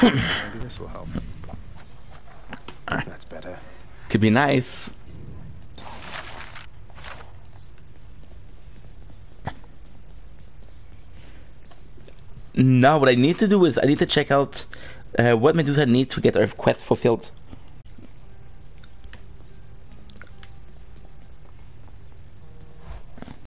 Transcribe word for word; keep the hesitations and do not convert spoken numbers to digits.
Maybe this will help. That's better. Could be nice. Now what I need to do is I need to check out uh, what Medusa needs to get her quest fulfilled.